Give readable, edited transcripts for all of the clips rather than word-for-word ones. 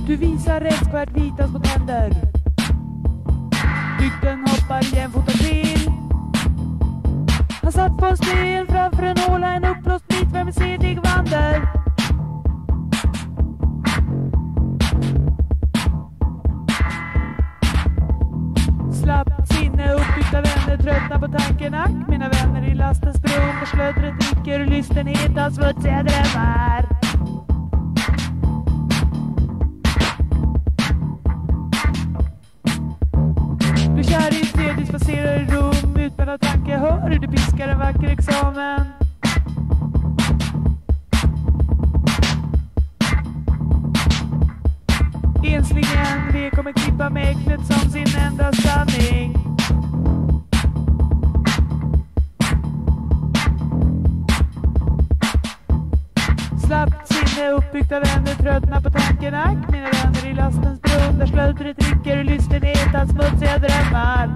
Du visar rättskvärt vita små tänder. Rykten hoppar jämfota till. Han satt på en sten framför en håla, en uppblåst bit med sedig vandel. Slappt sinne, uppbyggda vänner, tröttna på tanken. Ack, mina vänner i lastens brum, där slödret dricker lystenhet av smutsiga drömmar. Du kär i tredje spacerar i rum, utbärd av tanke, hör hur du piskar en vacker examen. Ensligen, vi kommer klippa med äcklet som sin enda sanning. Slappt sinne, uppbyggda vänner, tröttna på tanken. Ack, mina vänner i lastens brum, där slödret dricker lystenhet av smutsiga drömmar.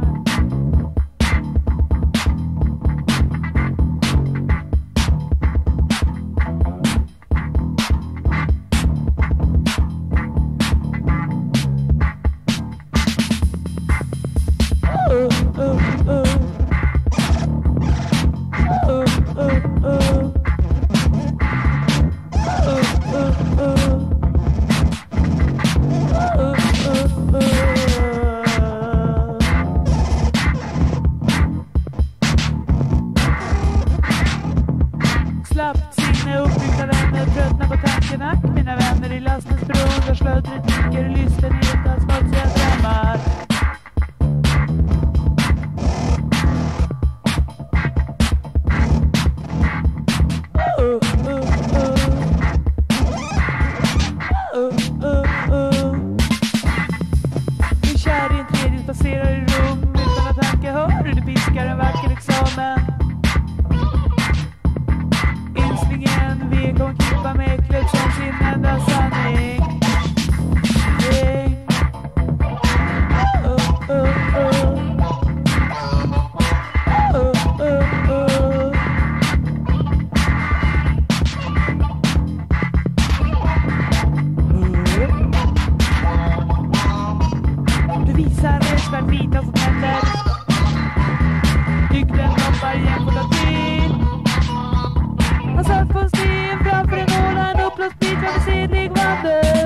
Slappt sinne, uppbyggda vänner, tröttna på tanken. Ack, mina vänner i lastens brum, där slödret dricker lystenhet av smutsiga drömmar. Du kär i en tredje spacerar i rum, utan att tanke, hör hur du piskar en vacker examen. Ensligen, vi kommer klippa med äcklet som sin enda sanning. Du visar rättskvärt vita som tänder. Rykten hoppar jämfota till. Han satt på en sten framför en håla, en uppblåst bit med sedlig vandel.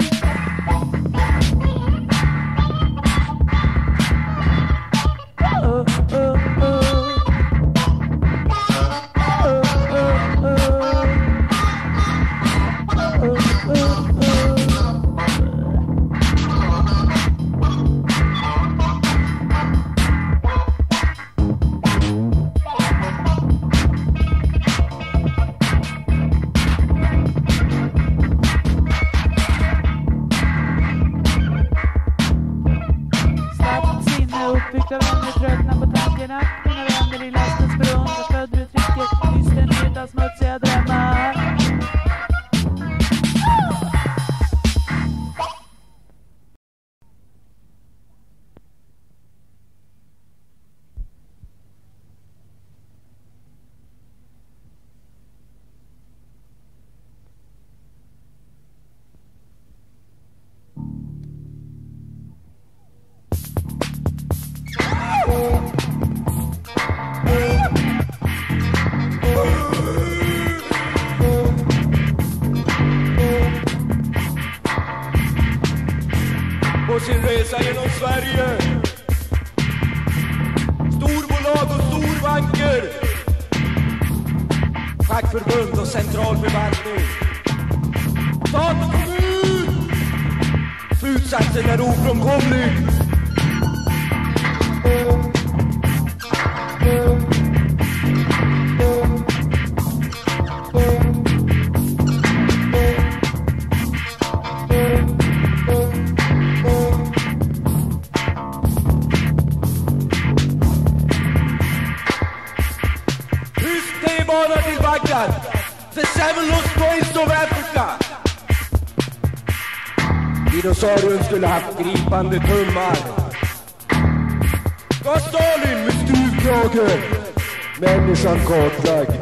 Uppbyggda vänner, tröttna på tanken. Ack, mina vänner i lastens brum, där slödret dricker lystenhet av smutsiga drömmar. På sin resa genom Sverige, storbolag och storbanker, fackförbund och centralförvaltning, stat och kommun, slutsatsen är ofrånkomlig. Bara till Bagdad, the seven lost points of Africa. Dinosaurien skulle haft gripande tummar. Var Stalin med stuvkrage, människan kartlagd.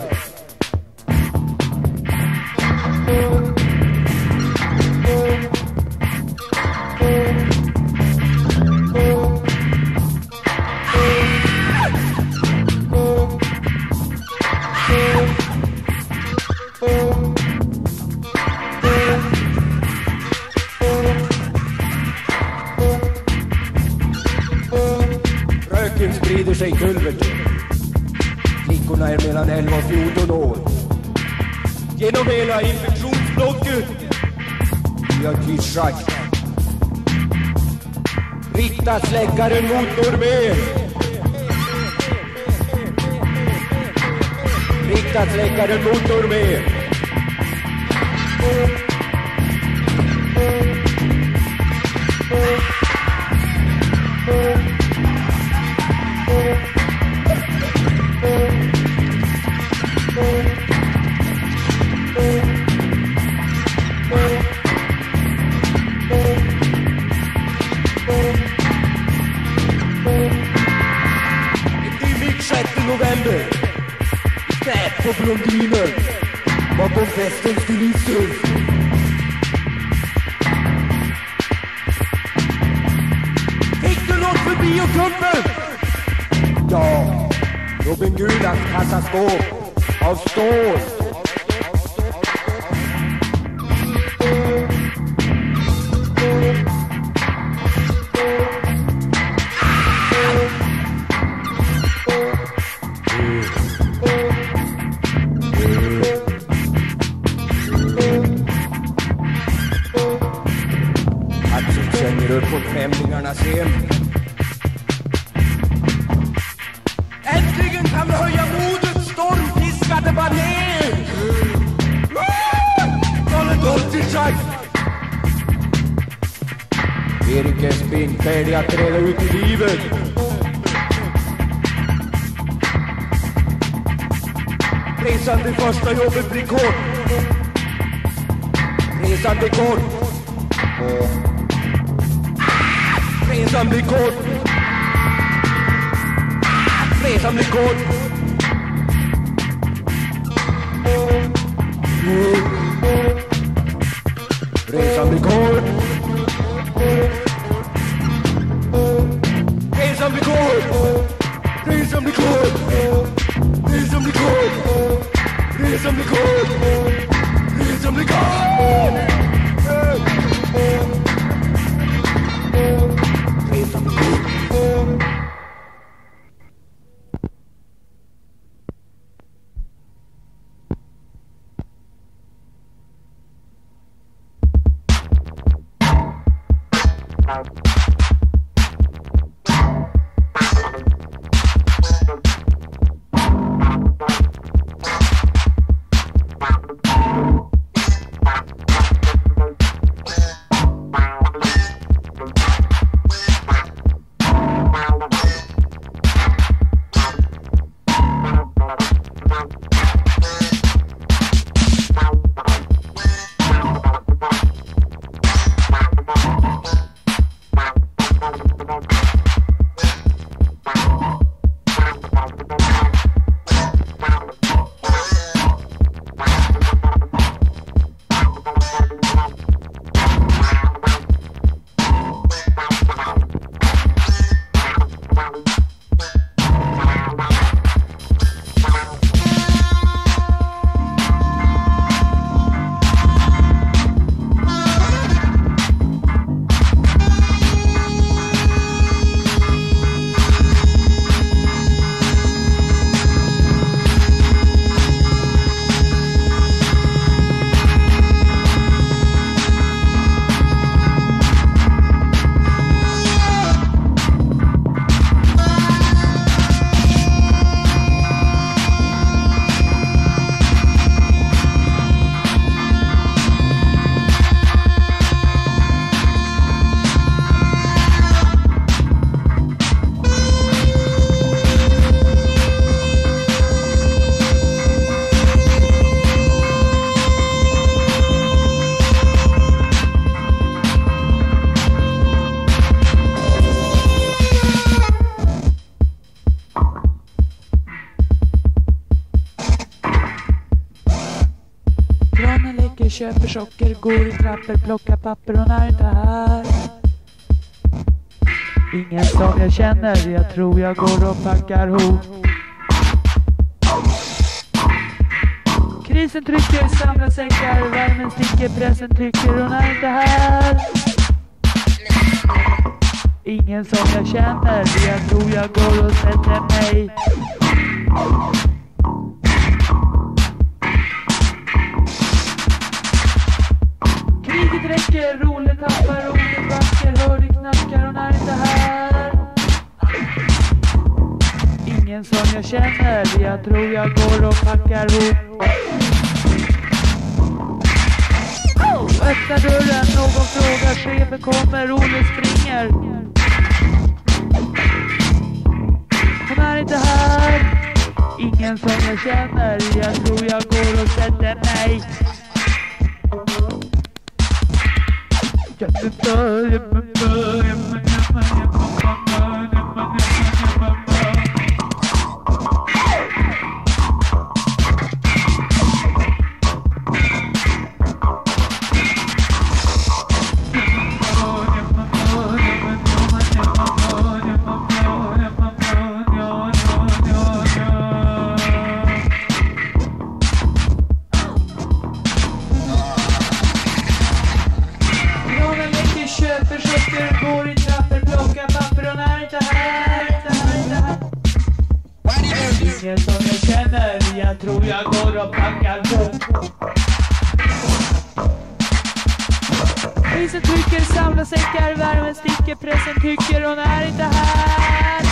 är mellan 11 och 14 år. Genom hela infektionsblocket. Vi har kissat. Rikta släckaren mot Norrmén. Rikta släckaren mot Norrmén. November. Tät på blondiner bakom festens kulisser. Fick du något för biokuppen? Ja, Robin Gulans kassaskåp av stål. Upp på främlingarnas hem. Äntligen kan vi höja modet, stormfiskade baner. Erik är springfärdig att träda ut i livet. Resan till första jobbet blir kort. Resan blir kort. Resan blir kort. Resan blir kort. Resan blir kort. Resan blir kort. Resan blir kort. Resan blir kort. Resan blir kort. Resan blir kort. Köper socker, går i trappor, plockar papper, hon är inte här. Ingen som jag känner, jag tror jag går och packar ihop. Krisen trycker, samlar säckar, värmen sticker, pressen trycker, hon är inte här. Ingen som jag känner, jag tror jag går och sätter mig. Ingen som jag känner, jag tror jag går och packar ihop. Öppnar dörren, någon frågar, chefen kommer, Olle springer. Hon är inte här. Ingen som jag känner, jag tror jag går och sätter mig. Ingen som jag känner, jag tror jag går och packar på. Polisen trycker, samlar säckar, värmen sticker, pressen tycker hon är inte här.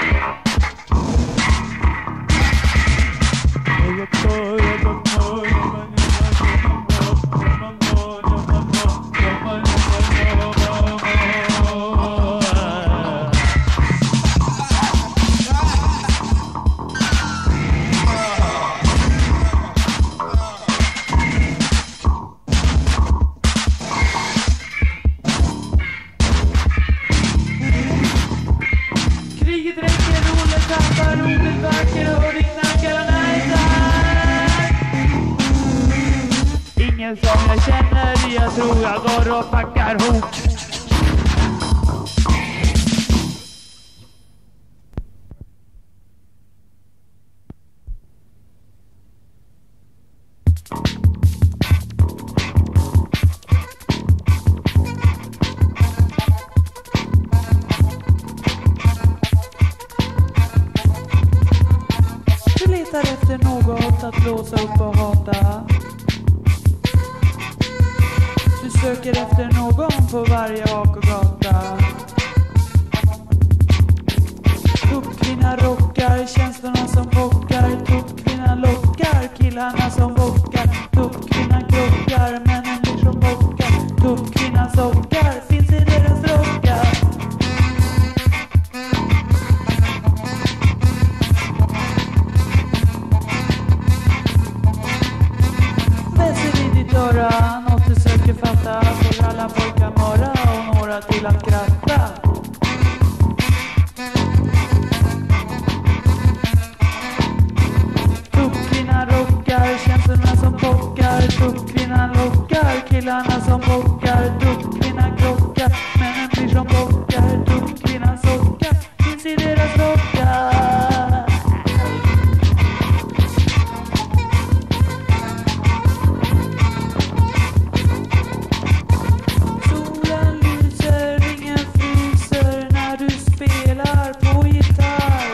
Ingen som jag känner, jag tror jag går och packar ihop. Du letar efter något att låsa upp och hata. Du söker efter någon på varje hak och gata. Tuppkvinnan rockar, känslorna som bockar. Tuppkvinnan lockar, killarna som bockar. Tuppkvinnan krockar, männen blir som bockar. Tuppkvinnan sockar, finns i deras rockar. Väser i ditt öra, något du söker fatta. Får alla pojkar morra och några till att kratta. Tuppkvinnan rockar, känslorna som bockar. Tuppkvinnan lockar, killarna som bockar. Tuppkvinnan krockar, männen blir som bockar. Tuppkvinnan sockar, finns i deras rockar. Solen lyser, ingen fryser när du spelar på gitarr.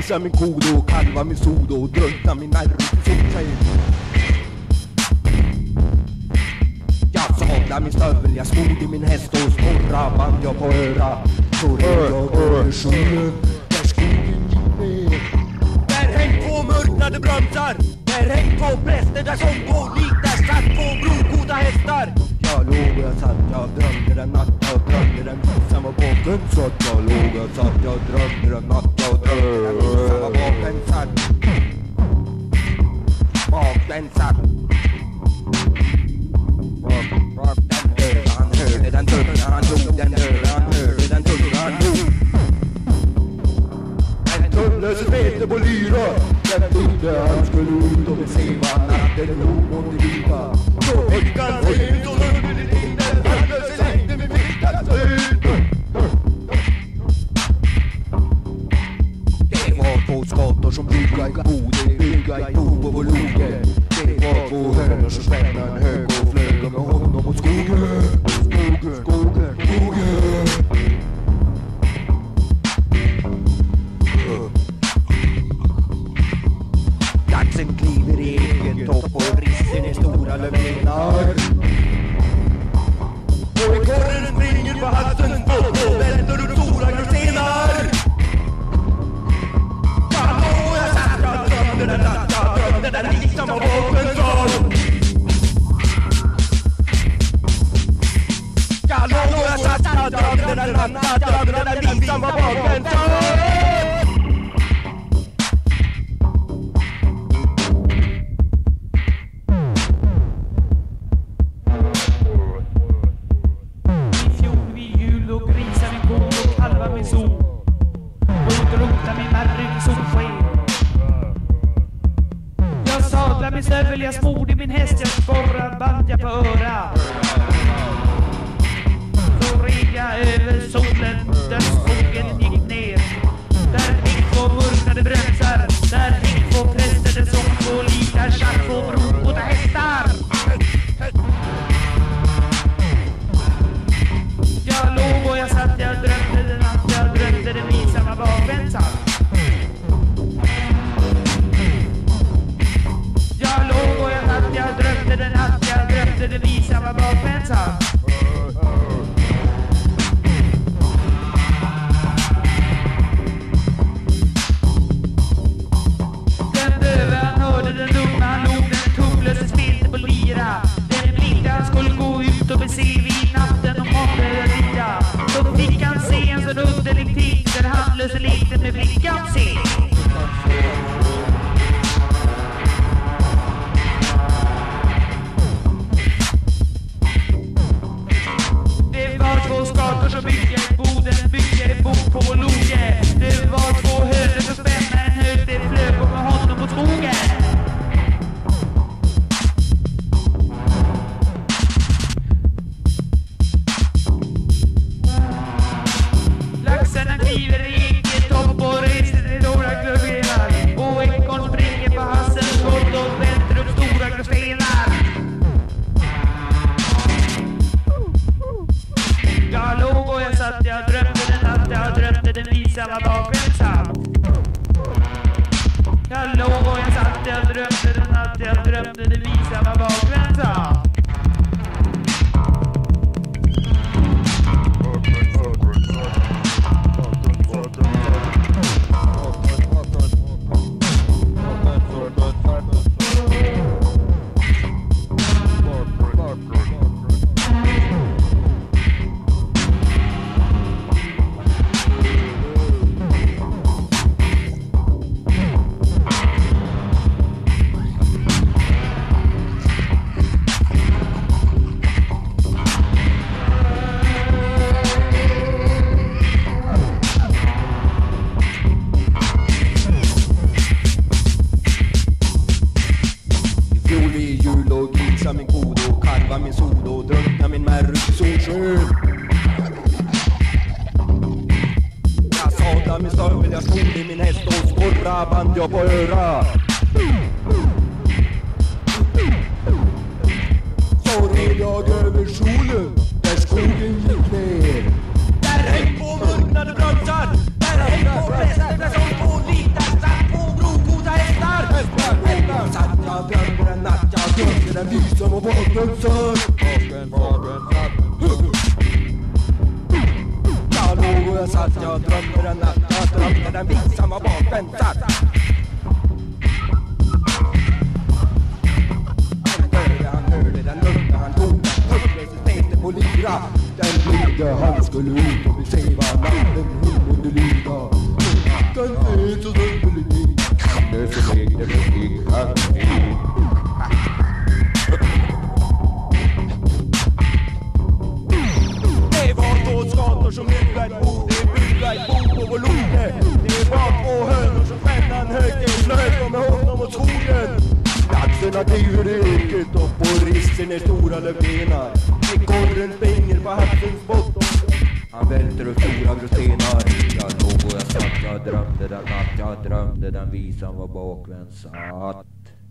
grisa min kodo, kalva min sodo och drunkna min nerv i solsken. Jag sadlar min stövel, jag smord i min häst och sporra band jag på öra. Så red jag över solen, där skogen gick ner. Där häng på mörknade bromsar, där häng på präster, där som på lik, där satt på blodgoda hästar. Jag låg och jag satt, jag drömde den natt, jag drömde den visan var baken satt. Jag låg och satt, jag drömde den natt, jag drömde den visan var baken satt. Baken satt. Han hörde den tunga, han tog den dörren, han hörde den tunga, han tog. En tumlös spete på lyra, den trodde han skulle ut och se vad natten låg mot det vita. Så fick han se ut och under det tiden, han löser längde med fickan ut. Det var två skator som bygga i bode, bygga i bo på vår loge. Det var två hönor som spände en hög och flög med honom mot skogen. Skogen, skogen, skogen. Daxen kliver i egen topp och rissen är stora lövenar. Och i korren springer på halsen och välter upp stora grusstenar. Ja, och jag satt, jag drömde den natt, jag drömde den liksom av vapen sal. Ja, och jag satt, jag drömde den natt, jag drömde den liksom av vapen sal. Jag smord i min häst, jag sporrar band jag på öra. Så red jag över solen där skogen gick ner. Där gick två mörknade brönsar, där gick två präster som två likar satt på blodgoda hästar. Jag låg och jag satt, jag drömde den natt, jag drömde den visamma bakvänd satt. Jag drömde den natt, jag drömde den visa var bakvänd satt. Den döva han hörde den dumma, han log den tumlöse spelte på lira. Den blinda han skulle gå ut och bese vid natten och månade lira. Då fick han se en sån underlig ting, den handlöse lekte med blickan se. Så bygger ett bok på vår loge. Det var två hönor som spände en hög, det flög och med honom mot skogen. Laxarna kliver i egen topp och reser till några glögrenar. Och ekorn springer på hassens gott och välter upp stora glögstenar. Jag låg och jag satt, jag drömde den natt, jag drömde den visa var bakvänd satt. Jag låg och jag satt, jag drömde den natt, jag drömde den visa var bakvänd satt. Min kodo, kalva min sodo, drunkna min märr i solsken. Jag sadlar min stövel, jag skor i min häst och sporra band jag på öra. Så red jag över solen, där skogen gick ner. Där häng på mörknade bromsar, där häng på präster, där som på litar. jag satt, jag drömde den natt. Jag drömde den visan var bakvänd satt. Han hörde den lugna, han tog den högre, så tänkte på lyra. Den lydde, han skulle ut och beskriva natten hon kunde lyda. Natten är så underlig, det är så lägre musik han är. Det var två skator som byggde ett bord, det byggde ett bord på vår lode. Det var två hönor som spännan högt, flöt de med honom mot skogen. Laxarna kliver i öket och på risten är stora lövdenar. Ekorren springer på havsens botten. Han välter upp stora grusstenar. Jag låg och jag satt, jag drömde den natt. Jag drömde den visan var bakvänd satt.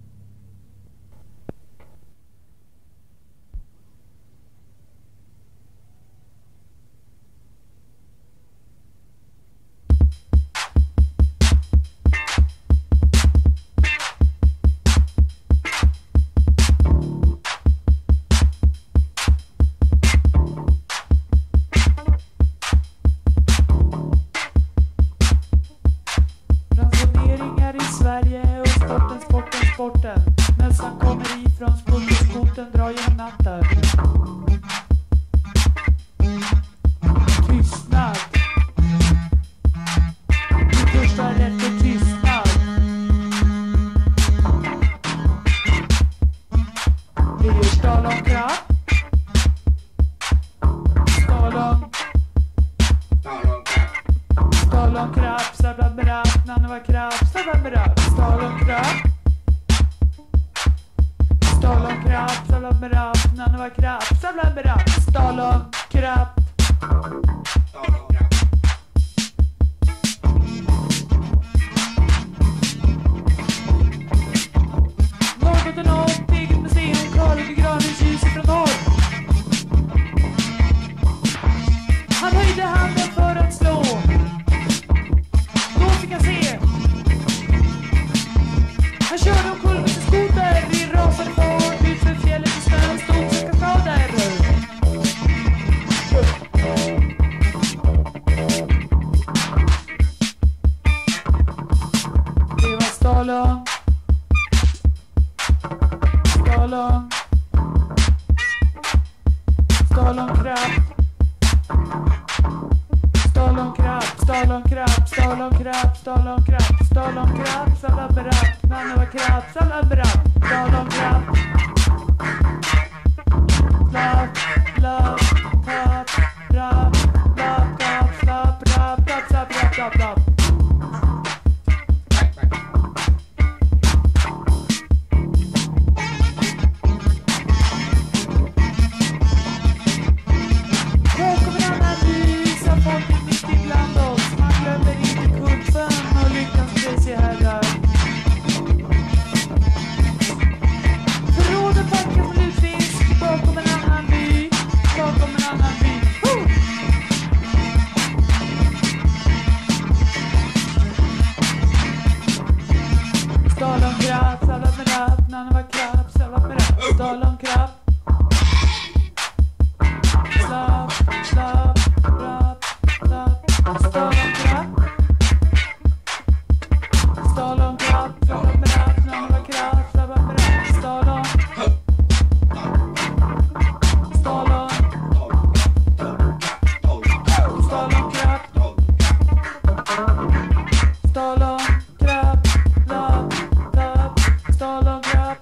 Sporten. Mössan kommer ifrån skoten drar genom natten. Tystnad. Min första rätt är tystnad. Det gör stalonkrabb. Stalonkrabb. Sablabrabb. Nanne var krabb. Sablabrabb. Stalonkrabb. Stalonkrabb, sablabrabb, nanne var krabb, sablabrabb, stalonkrabb. Norrbotten upp, eget museum, Karl Granens ljus ifrån norr. Han höjde handen för att slå. Då fick jag se. Han körde omkull med sin skoter, vi rasade fart ut för fjället i snön, stod som kaskader. Det var stalon. Stalonkrabb. Stalonkrabb, sablabrabb, nanne var krabb, sablabrabb, stalonkrabb. Slapp, lapp, tapp, rapp, lapp, tapp, slapp, rapp, tapp, slapp, rapp, tapp, rapp. Här kommer en annan visa folket mitt ibland oss. Man glömmer inte kulpen och lyckans pris i herrar. Förråden packar som utfisk bakom en annan by. Bakom en annan by. Stalonkrabb, sablabrabb, nanne var krabb, sablabrabb, stalonkrabb. Slapp, slapp, rapp, lapp, stalonkrabb. Stalonkrabb, sablabrabb, nanne var krabb, sablabrabb, stalon. Stalon. Stalonkrabb. Stalonkrabb, lapp, lapp, stalonkrabb.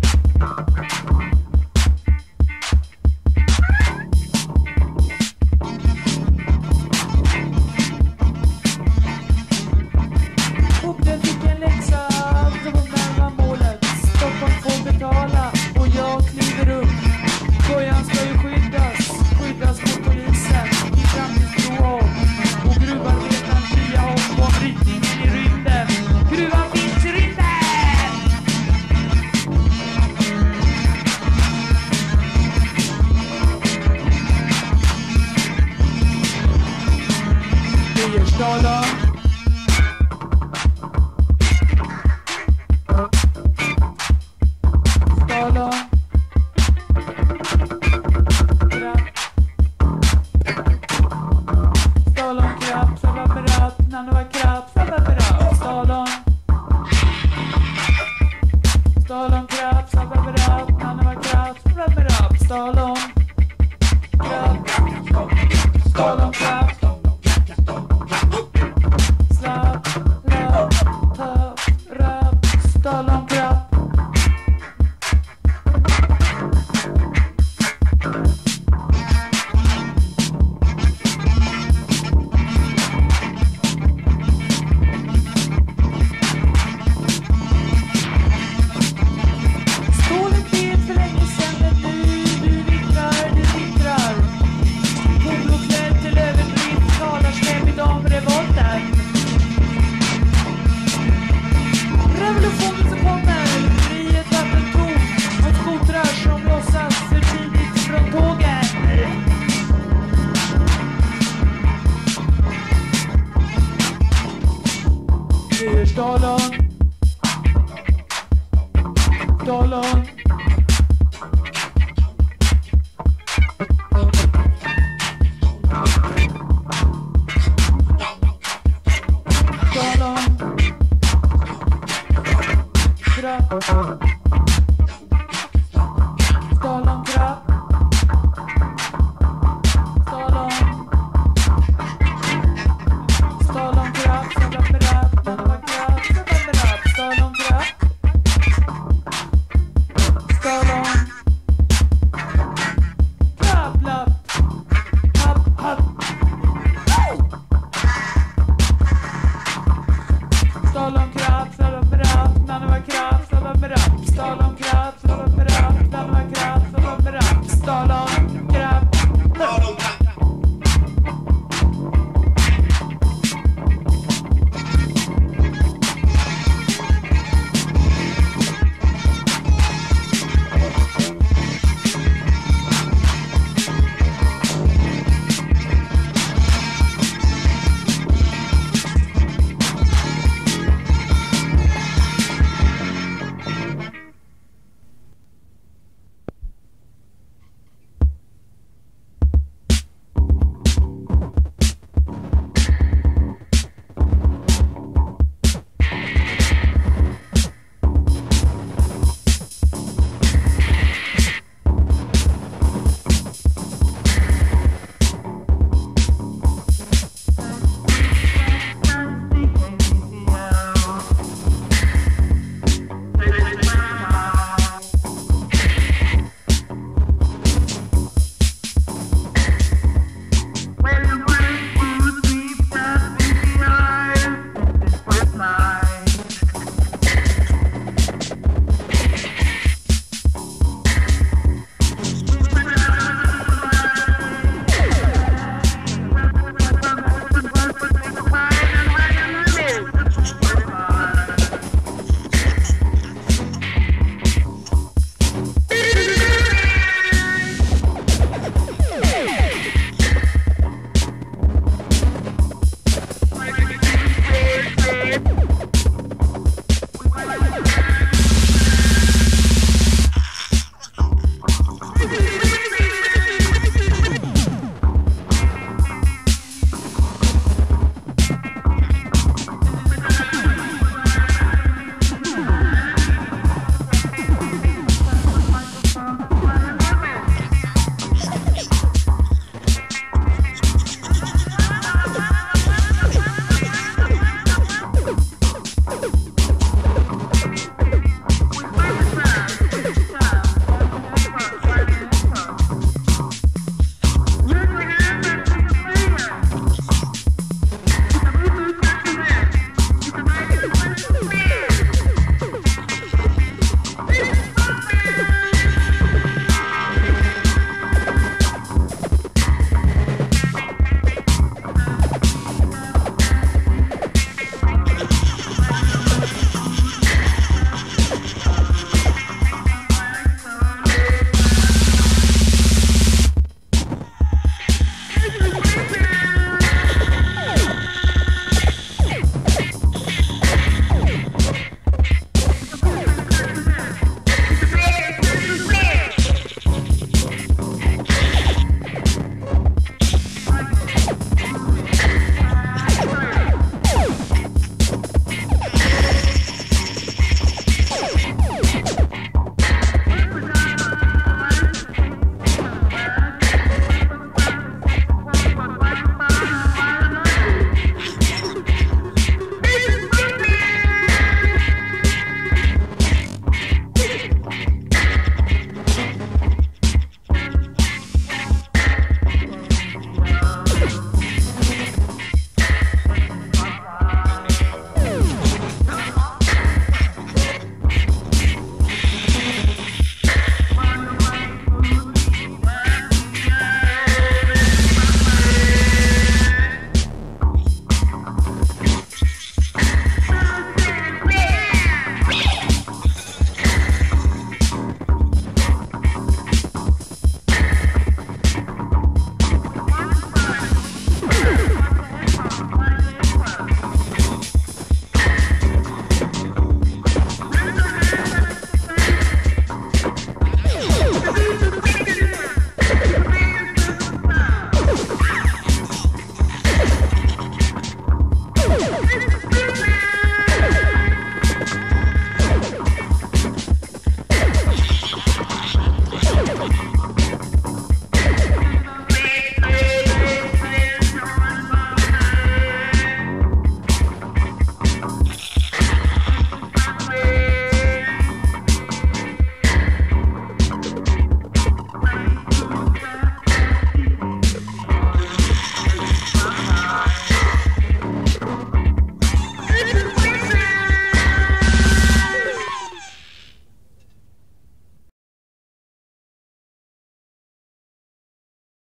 Fogden fick en läxa som var närmare målet. Stockholm får betala och jag kliver upp. Bojan ska ju skyddas mot polisen i framtidstro om. Och gruvarbetaren fria om brytningen i rymden. Gruvan finns i rymden! Det gör stalon.